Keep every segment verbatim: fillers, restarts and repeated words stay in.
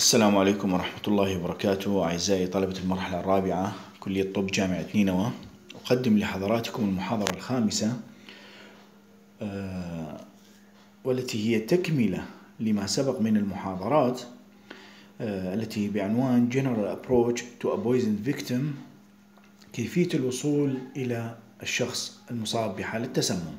السلام عليكم ورحمة الله وبركاته. أعزائي طلبة المرحلة الرابعة كلية طب جامعة نينوى، أقدم لحضراتكم المحاضرة الخامسة والتي هي تكملة لما سبق من المحاضرات التي بعنوان General Approach to a Poison Victim، كيفية الوصول إلى الشخص المصاب بحالة تسمم.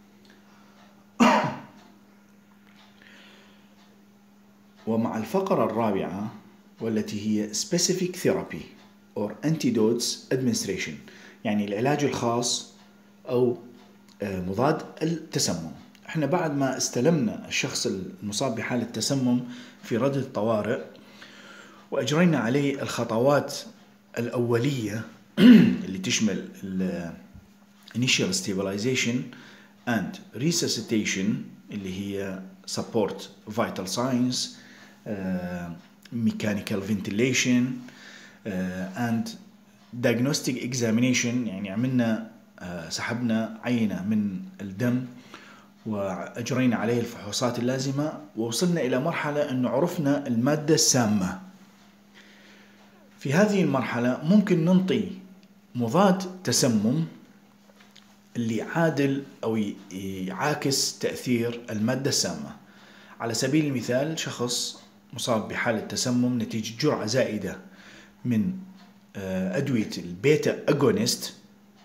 ومع الفقرة الرابعة والتي هي Specific Therapy or Antidotes Administration، يعني العلاج الخاص أو مضاد التسمم. احنا بعد ما استلمنا الشخص المصاب بحالة تسمم في ردة الطوارئ وأجرينا عليه الخطوات الأولية اللي تشمل Initial Stabilization and Resuscitation اللي هي Support Vital Signs, Uh, mechanical ventilation uh, and diagnostic examination، يعني عملنا uh, سحبنا عينة من الدم وأجرينا عليه الفحوصات اللازمة، ووصلنا إلى مرحلة أنه عرفنا المادة السامة. في هذه المرحلة ممكن ننطي مضاد تسمم اللي عادل أو يعاكس تأثير المادة السامة. على سبيل المثال، شخص مصاب بحالة تسمم نتيجة جرعة زائدة من أدوية البيتا أجونست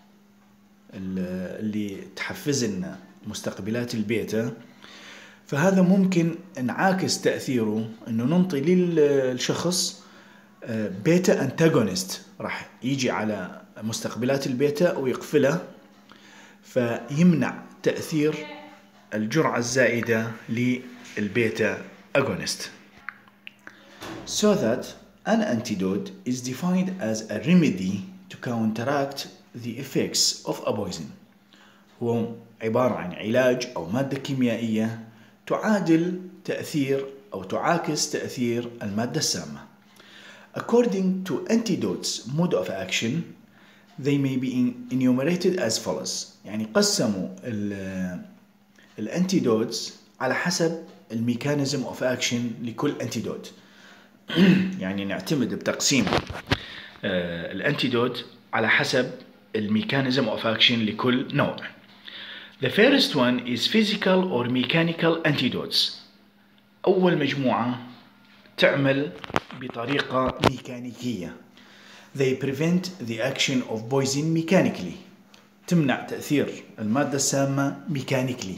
اللي تحفز لنا مستقبلات البيتا، فهذا ممكن نعاكس تأثيره أنه ننطي للشخص بيتا أنتاجونست، راح يجي على مستقبلات البيتا ويقفلها، فيمنع تأثير الجرعة الزائدة للبيتا أجونست. So that an antidote is defined as a remedy to counteract the effects of a poison. هو عبارة عن علاج أو مادة كيميائية تعادل تأثير أو تعاكس تأثير المادة السامة. According to antidotes mode of action, they may be enumerated as follows. يعني قسموا الانتيدوتس على حسب الميكانيزم اوف اكشن لكل انتيدوت. يعني نعتمد بتقسيم الانتيدوت على حسب الميكانيزم اوف اكشن لكل نوع. The first one is physical or mechanical antidotes. أول مجموعة تعمل بطريقة ميكانيكية. They prevent the action of poison mechanically. تمنع تأثير المادة السامة ميكانيكلي.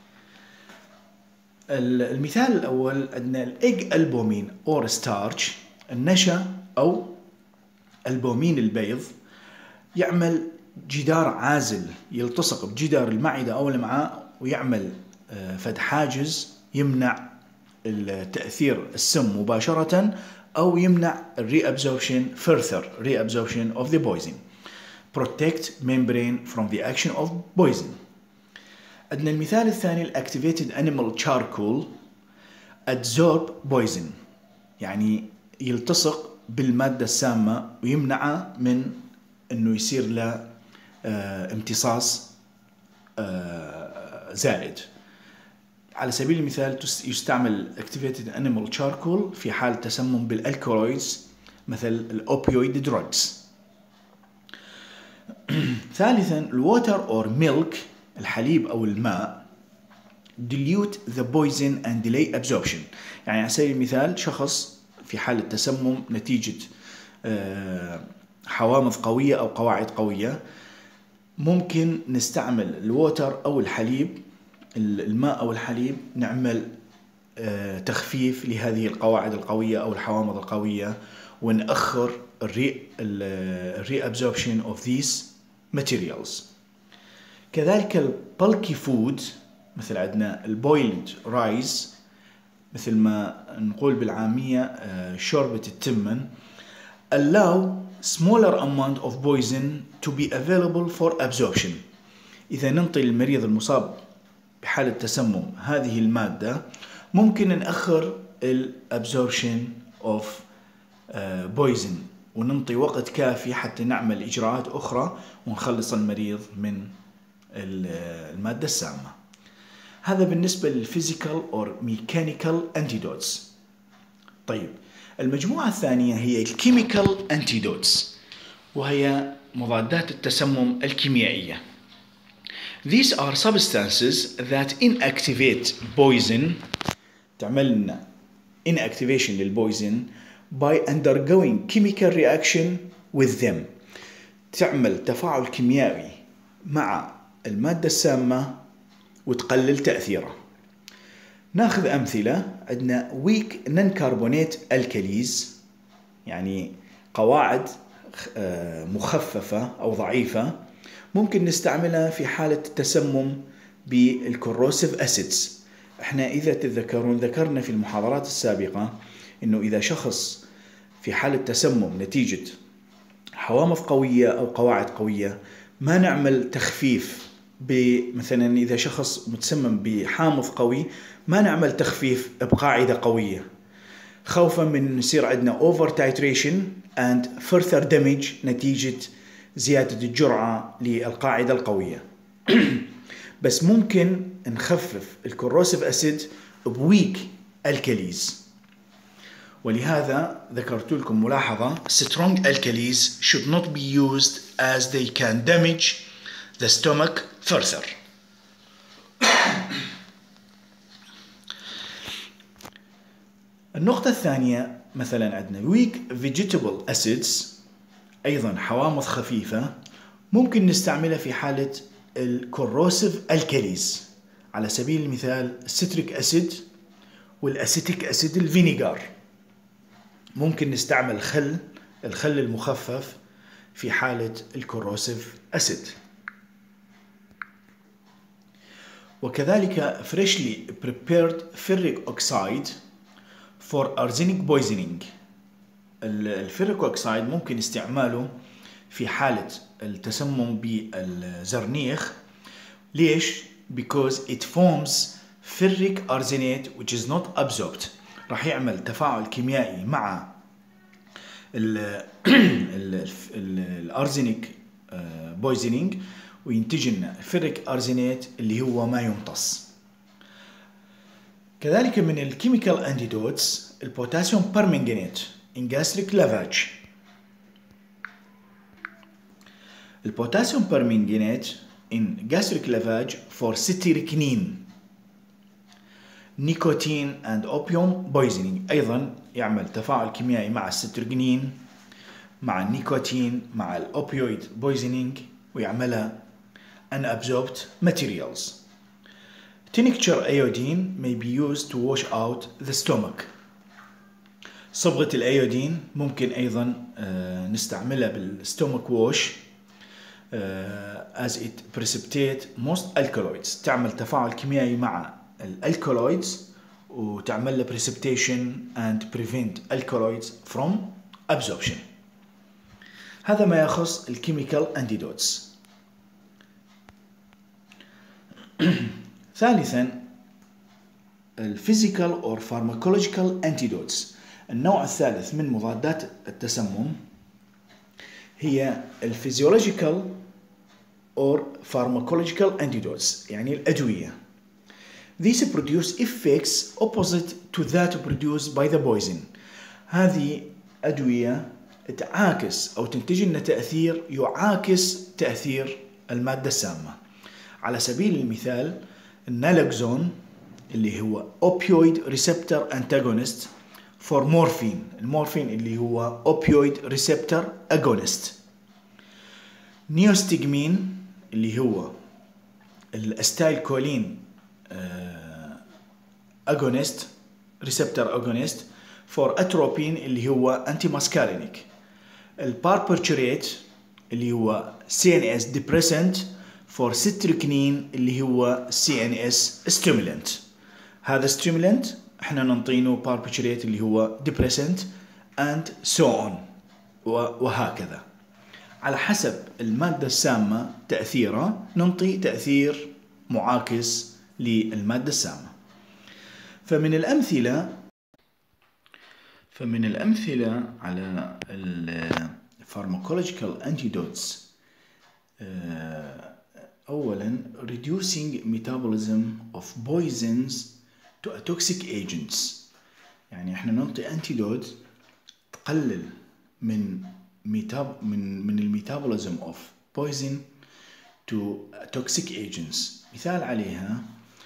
المثال الأول أن الإج ألبومين أور ستارش، النشا أو ألبومين البيض، يعمل جدار عازل يلتصق بجدار المعدة أو الأمعاء ويعمل فد حاجز يمنع التأثير السم مباشرة أو يمنع reabsorption further reabsorption of the poison. Protect membrane from the action of poison. عندنا المثال الثاني الactivated animal charcoal adsorb poison، يعني يلتصق بالمادة السامة ويمنعه من انه يصير له اه امتصاص اه زائد. على سبيل المثال يستعمل activated animal charcoal في حال تسمم بالالكولويدز مثل الاوبيويد دروجز. ثالثا الووتر اور ميلك، الحليب أو الماء، dilute the poison and delay absorption. يعني على سبيل المثال شخص في حالة تسمم نتيجة حوامض قوية أو قواعد قوية، ممكن نستعمل الووتر أو الحليب، الماء أو الحليب، نعمل تخفيف لهذه القواعد القوية أو الحوامض القوية ونأخر re-absorption of these materials. كذلك البلكي فود مثل عندنا البويلد رايز، مثل ما نقول بالعامية شوربة التمن، allow smaller amount of poison to be available for absorption. إذا ننطي للمريض المصاب بحالة تسمم هذه المادة، ممكن نأخر الابزوربشن of poison وننطي وقت كافي حتى نعمل إجراءات أخرى ونخلص المريض من المادة السامة. هذا بالنسبة للفيزيكال أو ميكانيكال أنتيدوتس. طيب المجموعة الثانية هي الكيميكال أنتيدوتس، وهي مضادات التسمم الكيميائية. These are substances that inactivate poison، تعمل لنا inactivation للبويزن by undergoing chemical reaction with them، تعمل تفاعل كيميائي مع المادة السامة وتقلل تأثيره. ناخذ أمثلة. عندنا weak non-carbonate alkalis، يعني قواعد مخففة أو ضعيفة، ممكن نستعملها في حالة التسمم بالكوروسيف أسيدز. احنا إذا تتذكرون ذكرنا في المحاضرات السابقة إنه إذا شخص في حالة تسمم نتيجة حوامض قوية أو قواعد قوية، ما نعمل تخفيف. مثلا إذا شخص متسمم بحامض قوي ما نعمل تخفيف بقاعدة قوية، خوفا من يصير عندنا over titration and further damage نتيجة زيادة الجرعة للقاعدة القوية. بس ممكن نخفف الكوروسيف أسيد بويك الكاليز، ولهذا ذكرت لكم ملاحظة: strong alkalis should not be used as they can damage the stomach further. النقطة الثانية مثلا عندنا weak vegetable acids، أيضا حوامض خفيفة، ممكن نستعملها في حالة الكوروسيف الكاليز. على سبيل المثال الستريك أسيد والأسيتيك أسيد الفينيغار، ممكن نستعمل خل الخل المخفف في حالة الكوروسيف أسيد. وكذلك freshly prepared ferric oxide for arsenic poisoning. الفيريك أوكسايد ممكن استعماله في حالة التسمم بالزرنيخ. ليش؟ because it forms ferric arsenate which is not absorbed. راح يعمل تفاعل كيميائي مع الارزينيك بويزنينج وينتج لنا فيريك ارزينيت اللي هو ما يمتص. كذلك من الكيميكال انتيدوتس البوتاسيوم بيرمنجانيت in gastric lavage. البوتاسيوم بيرمنجانيت in gastric lavage for cetirizine نيكوتين and opium poisoning، أيضا يعمل تفاعل كيميائي مع السترجنين مع النيكوتين مع الأوبيويد poisoning ويعملها unabsorbed materials. Tincture iodine may be used to wash out the stomach. صبغة الأيودين ممكن أيضا نستعملها بالستومك ووش as it precipitate most alkaloids، تعمل تفاعل كيميائي مع الالكالويدز وتعمل له precipitation and prevent alkaloids from absorption. هذا ما يخص الكيميكال انتيدوتس. ثالثا الفيزيكال or pharmacological antidotes. النوع الثالث من مضادات التسمم هي الفيزيولوجيكال or pharmacological antidotes، يعني الأدوية. These produce effects opposite to that produced by the poison. هذه أدوية تعاكس أو تنتج لنا تأثير يعاكس تأثير المادة السامة. على سبيل المثال النالكزون اللي هو opioid receptor antagonist for morphine، المورفين اللي هو opioid receptor agonist. نيوستيجمين اللي هو الاستايل كولين agonist receptor agonist for atropine اللي هو antimuscarinic. الباربرتوريت اللي هو سي إن إس depressant for citricnine اللي هو سي إن إس stimulant. هذا stimulant احنا ننطينه barbiturates اللي هو depressant and so on وهكذا. على حسب المادة السامة تأثيرها ننطي تأثير معاكس للمادة السامة. فمن الأمثلة فمن الأمثلة على pharmacological antidotes أولا reducing metabolism of poisons to toxic agents. يعني احنا ننطي antidote تقلل من ميتاب من من الميتابوليزم اوف poison to toxic agents. مثال عليها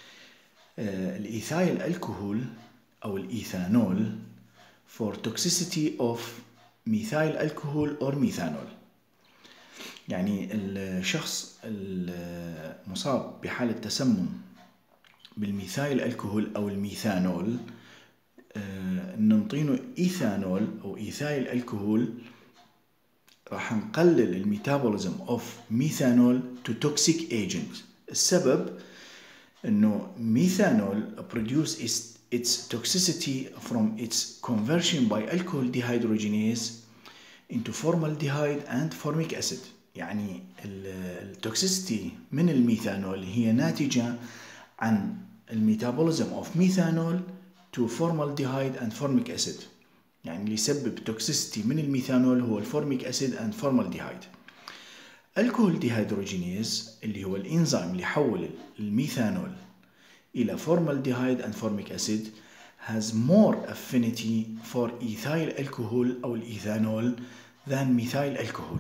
الإيثايل الكحول أو الإيثانول for toxicity of ميثايل الكحول or ميثانول. يعني الشخص المصاب بحالة تسمم بالميثايل الكحول أو الميثانول ننطينه إيثانول أو إيثايل الكحول، راح نقلل الميتابوليزم اوف ميثانول to toxic agent. السبب انه ميثانول produce its toxicity from its conversion by alcohol dehydrogenase into formaldehyde and formic acid. يعني التوكسيسيتي من الميثانول هي ناتجة عن الميتابوليزم اوف ميثانول to formaldehyde and formic acid. يعني اللي يسبب توكسيسيتي من الميثانول هو الفورميك أسيد and formaldehyde. الكحول ديهيدروجينيز اللي هو الإنزيم اللي يحول الميثانول إلى formaldehyde and formic acid has more affinity for ethyl alcohol أو الإيثانول than methyl alcohol.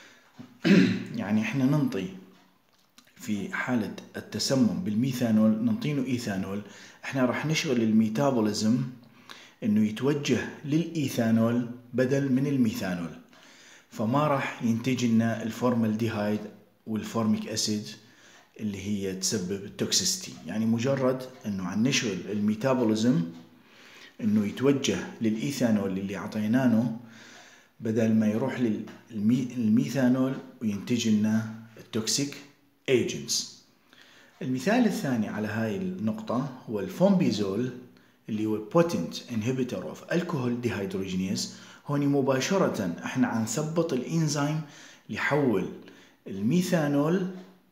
يعني احنا ننطي في حالة التسمم بالميثانول ننطينه إيثانول، احنا راح نشغل الميتابوليزم انه يتوجه للإيثانول بدل من الميثانول، فما راح ينتج لنا الفورمالديهايد والفورميك أسيد اللي هي تسبب التوكسيستي. يعني مجرد انه عن نشغل الميتابوليزم انه يتوجه للإيثانول اللي عطيناه بدل ما يروح للميثانول وينتج لنا التوكسيك ايجنتس. المثال الثاني على هاي النقطة هو الفومبيزول اللي هو potent inhibitor of alcohol dehydrogenase. هون مباشرة احنا عن نثبط الانزيم اللي يحول الميثانول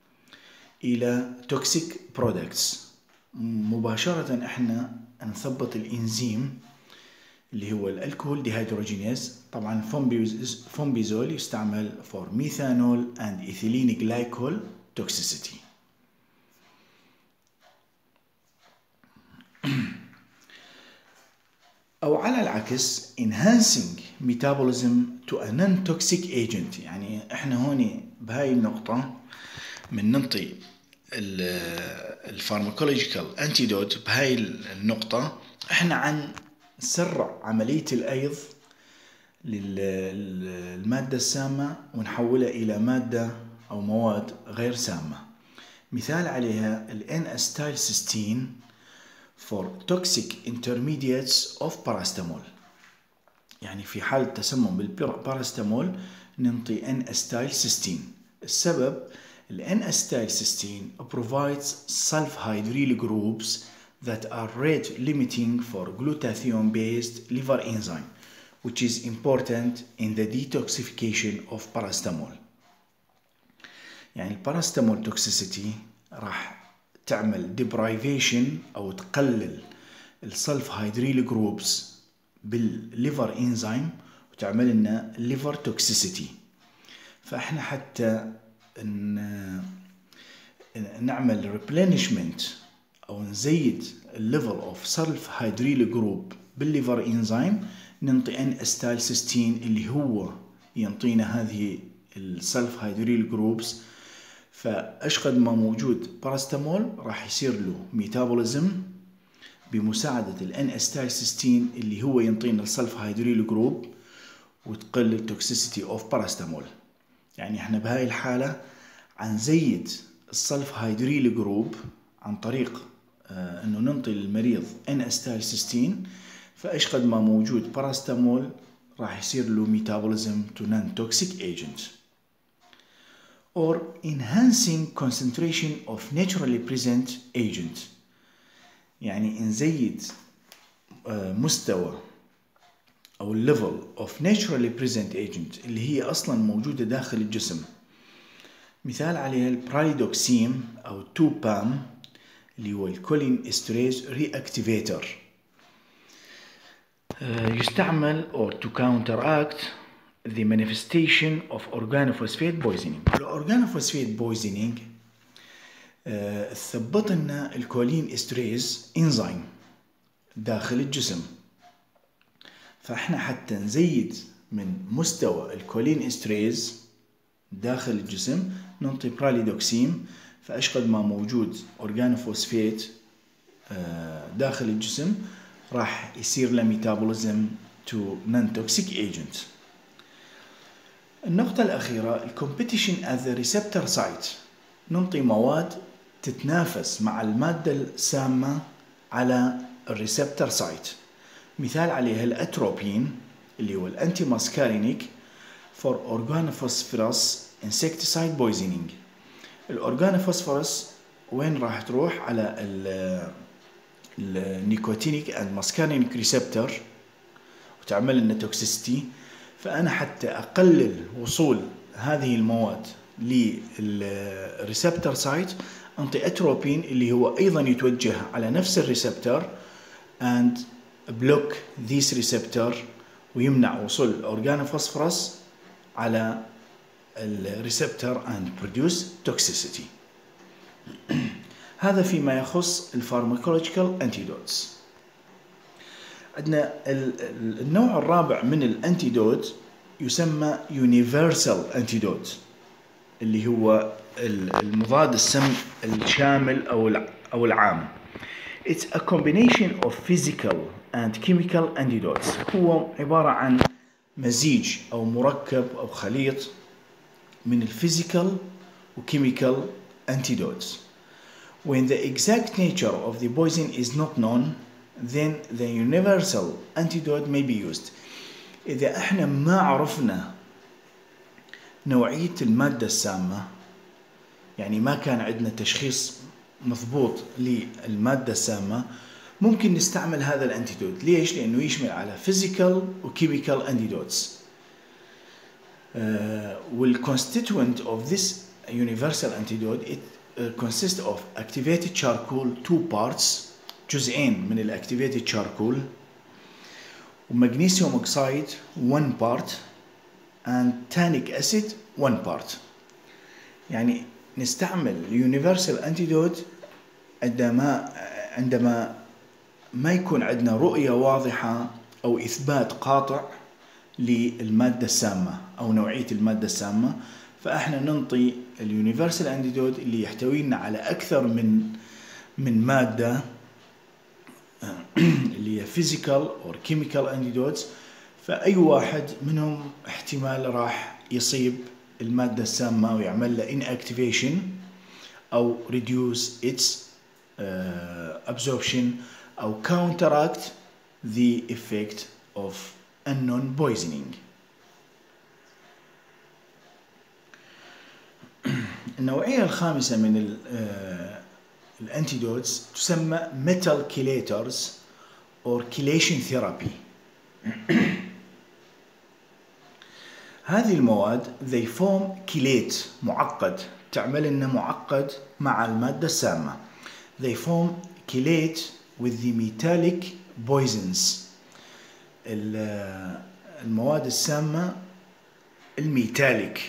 الى toxic products. مباشرة احنا نثبط الانزيم اللي هو الالكحول ديهيدروجينيز. طبعا فومبيزول يستعمل for methanol and ethylene glycol toxicity. أو على العكس enhancing metabolism to a non-toxic agent. يعني احنا هون بهاي النقطة من ننطي الفارماكولوجيكال انتيدوت بهاي النقطة احنا عن نسرع عملية الأيض للمادة السامة ونحولها إلى مادة أو مواد غير سامة. مثال عليها ال N-acetylcysteine for toxic intermediates of paracetamol. يعني في حالة تسمم بالباراستامول ننطي N-acetylcysteine. السبب ال N-acetylcysteine provides sulfhydryl groups that are rate limiting for glutathione-based liver enzyme, which is important in the detoxification of paracetamol. يعني الباراستامول toxicity راح تعمل deprivation أو تقلل السلفهيدريل جروبس بالليفر إنزيم وتعمل لنا liver toxicity. فإحنا حتى نعمل replenishment أو نزيد الليفل أوف سلفهيدريل جروب بالليفر إنزيم ننطي N-acetylcysteine اللي هو ينطينا هذه السلفهيدريل جروبس. فايش قد ما موجود باراستامول راح يصير له ميتابوليزم بمساعدة ال N-acetylcysteine اللي هو ينطينا السلفهيدريل جروب وتقل التوكسيسيتي اوف باراستامول. يعني احنا بهاي الحالة عن زيد السلفهيدريل جروب عن طريق آه انه ننطي للمريض N-acetylcysteine، فايش قد ما موجود باراستامول راح يصير له ميتابوليزم to non-toxic agent. or enhancing concentration of naturally present agent. يعني نزيد مستوى أو level of naturally present agent اللي هي أصلا موجودة داخل الجسم. مثال عليها البرايدوكسيم أو تو بام اللي هو الكولين استريز reactivator. يستعمل or to counteract the manifestation of organophosphate poisoning. الأورغانوفوسفيت poisoning uh, ثبت لنا الكولين استريز انزيم داخل الجسم. فإحنا حتى نزيد من مستوى الكولين استريز داخل الجسم ننطي براليدوكسيم، فأشقد ما موجود أورغانوفوسفيت داخل الجسم راح يصير له ميتابوليزم تو نون توكسيك ايجنت. النقطة الأخيرة الكومبيتيشن at the receptor site، ننطي مواد تتنافس مع المادة السامة على الريسبتر سايت. مثال عليها الأتروبين اللي هو الأنتي ماسكارينيك for organophosphorus insecticide poisoning. الأورغانوفوسفورس وين راح تروح؟ على النيكوتينيك اند ماسكارينيك ريسبتر وتعمل لنا توكسيستي. فأنا حتى أقلل وصول هذه المواد للريسبتر سايت أنطي أتروبين اللي هو أيضا يتوجه على نفس الريسبتر and block this receptor ويمنع وصول الأورغانوفوسفورس على الريسبتر and produce toxicity. هذا فيما يخص الفارماكولوجيكال انتيدوتس. عندنا النوع الرابع من الانتيدوت يسمى universal antidote اللي هو المضاد السم الشامل أو أو العام. It's a combination of physical and chemical antidotes. هو عبارة عن مزيج أو مركب أو خليط من الفيزيكال وكيميكال antidotes. When the exact nature of the poison is not known, then the universal antidote may be used. إذا احنا ما عرفنا نوعية المادة السامة، يعني ما كان عندنا تشخيص مضبوط للمادة السامة، ممكن نستعمل هذا الانتيدوت. ليش؟ لأنه يشمل على physical وchemical antidotes. Uh, والconstituent of this universal antidote it uh, consists of activated charcoal two parts، جزئين من الactivated charcoal، ومغنيسيوم اوكسايد one part and tannic acid one part. يعني نستعمل universal antidote عندما عندما ما يكون عندنا رؤية واضحة أو إثبات قاطع للمادة السامة أو نوعية المادة السامة، فإحنا ننطي اليونيفرسال أنتيدوت اللي يحتوينا على أكثر من من مادة اللي هي physical or chemical antidotes، فأي واحد منهم احتمال راح يصيب المادة السامة ويعمل له inactivation أو reduce its uh, absorption أو counteract the effect of unknown poisoning. النوعية الخامسة من الانتيدوتس تسمى metal chelators or chelation therapy. هذه المواد they form chelate معقد، تعمل لنا معقد مع المادة السامة. they form chelate with the metallic poisons. المواد السامة الميتاليك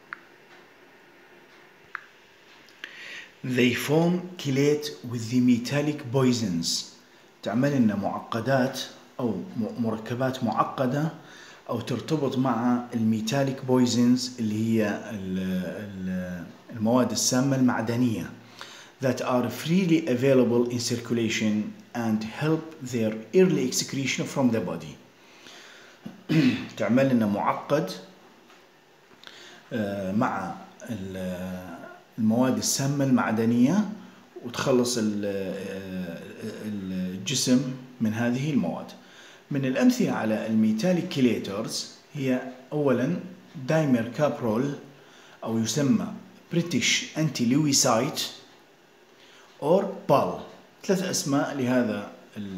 they form chelate with the metallic poisons، تعمل لنا معقدات أو مركبات معقدة أو ترتبط مع الميتاليك بويزنز اللي هي المواد السامة المعدنية that are freely available in circulation and help their early excretion from the body. تعمل لنا معقد مع المواد السامة المعدنية وتخلص الجسم من هذه المواد. من الأمثلة على الميتاليك كيليترز هي أولا دايمر كابرول أو يسمى بريتش أنتي لويسايت أو بال. ثلاث أسماء لهذا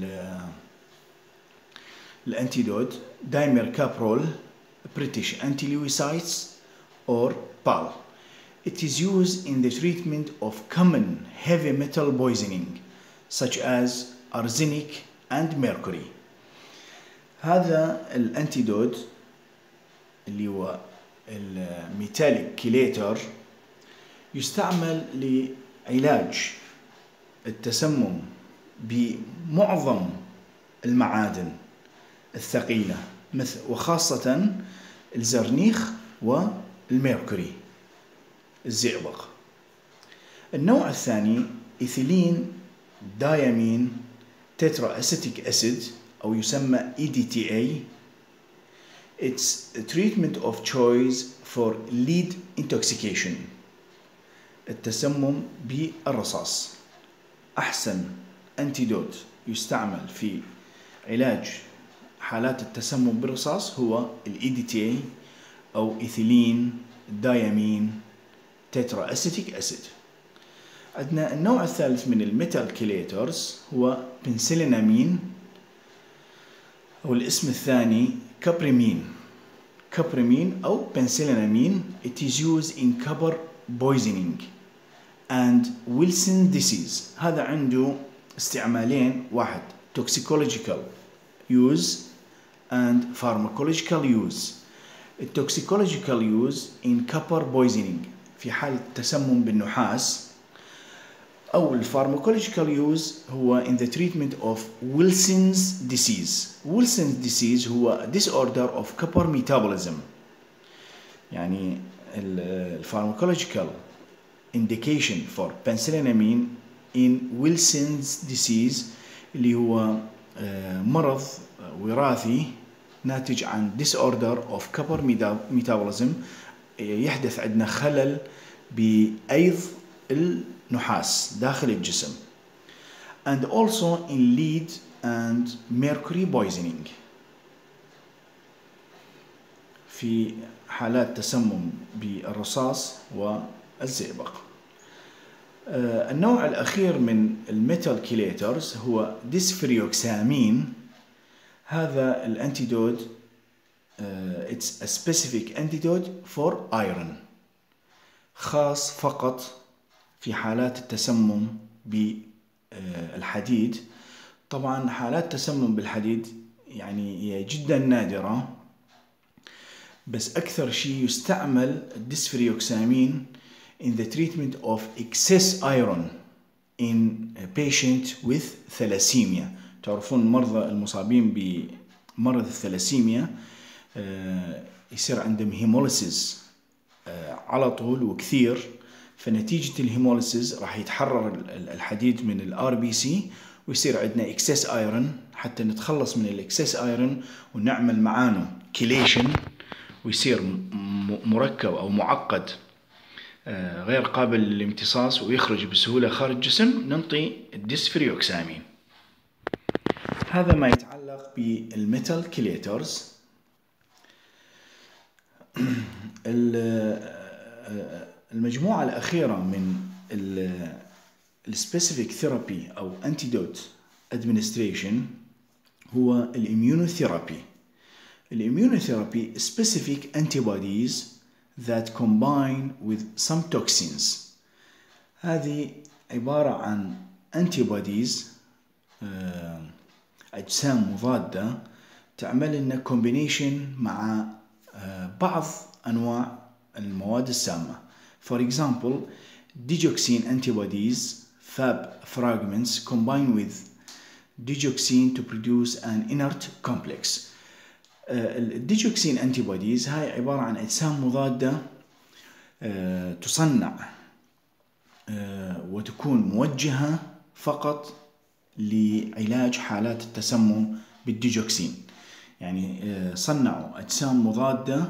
الأنتيدوت: دايمر كابرول، بريتش أنتي لويسايتس أو بال. It is used in the treatment of common heavy metal poisoning such as arsenic and mercury. هذا الانتيدوت اللي هو الميتاليك كيليتر يستعمل لعلاج التسمم بمعظم المعادن الثقيلة مثل وخاصة الزرنيخ والميركوري الزئبق. النوع الثاني إيثيلين دايامين تترا أسيتيك أسيد أو يسمى إي دي تي إيه. It's a treatment of choice for lead intoxication. التسمم بالرصاص أحسن أنتيدوت يستعمل في علاج حالات التسمم بالرصاص هو ال إي دي تي إيه أو إيثيلين دايامين تترا أسيتيك أسيد. عندنا النوع الثالث من الميتال كيليترز هو بنسلينامين أو الاسم الثاني كابريمين. كابريمين أو بنسلينامين it is used in copper poisoning and Wilson disease. هذا عنده استعمالين، واحد toxicological use and pharmacological use. التوكسيكولوجيكال يوز in copper poisoning في حالة تسمم بالنحاس، أو الفارماكولوجيكال يوز هو in the treatment of Wilson's disease. Wilson's disease هو disorder of copper metabolism. يعني الفارماكولوجيكال indication for penicillinamine in Wilson's disease اللي هو مرض وراثي ناتج عن disorder of copper metabolism، يحدث عندنا خلل بأيض النحاس داخل الجسم. and also in lead and mercury poisoning في حالات تسمم بالرصاص والزئبق. النوع الأخير من الميتال كيليترز هو ديسفريوكسامين. هذا الانتيدوت uh, it's a specific antidote for iron، خاص فقط في حالات التسمم بالحديد. طبعا حالات تسمم بالحديد يعني هي جدا نادرة، بس أكثر شيء يستعمل الديسفريوكسامين in the treatment of excess iron in a patient with thalassemia. تعرفون المرضى المصابين بمرض الثلاسيميا يصير عندهم هيموليسيس على طول وكثير، فنتيجة الهيموليسيس راح يتحرر الحديد من الار بي سي ويصير عندنا اكسس ايرون. حتى نتخلص من الاكسس ايرون ونعمل معانه كيليشن ويصير مركب او معقد غير قابل للامتصاص ويخرج بسهولة خارج الجسم، ننطي الديسفريوكسامين. هذا ما يتعلق بالميتال كيليترز. المجموعة الأخيرة من السبيسيفيك ثيرابي أو أنتيدوت أدمنستريشن هو الإميونوثيرابي. الإميونوثيرابي specific antibodies that combine with some toxins. هذه عبارة عن antibodies أجسام مضادة تعمل لنا combination مع بعض أنواع المواد السامة. For example, digoxin antibodies Fab fragments combine with digoxin to produce an inert complex. الديجوكسين antibodies هاي عبارة عن أجسام مضادة تصنع وتكون موجهة فقط لعلاج حالات التسمم بالديجوكسين. يعني صنعوا أجسام مضادة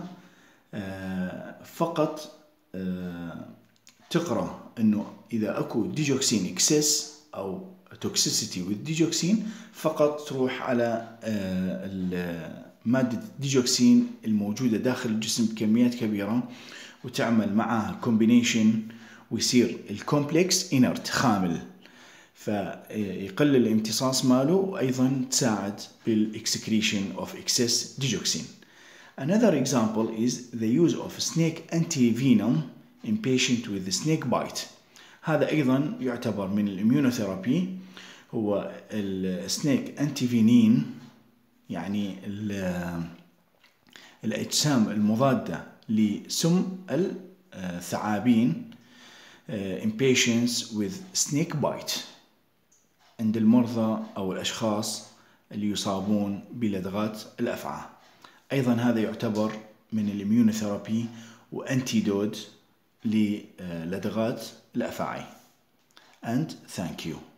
فقط تقرأ إنه إذا أكو ديجوكسين إكسس أو توكسيسيتي والديجوكسين فقط تروح على مادة الديجوكسين الموجودة داخل الجسم بكميات كبيرة وتعمل معها كومبينيشن ويصير الكومبلكس إنرت خامل، فيقلل الامتصاص ماله وأيضا تساعد بالإكسكريشن of excess digoxin. Another example is the use of snake antivenom in patient with snake bite. هذا أيضا يعتبر من الإميونوثيرابي. هو السنيك انتيفينين يعني الأجسام المضادة لسم الثعابين in patients with snake bite عند المرضى أو الأشخاص اللي يصابون بلدغات الأفعى. أيضا هذا يعتبر من الإميونوثيرابي وأنتيدوت للدغات الأفعى. And thank you.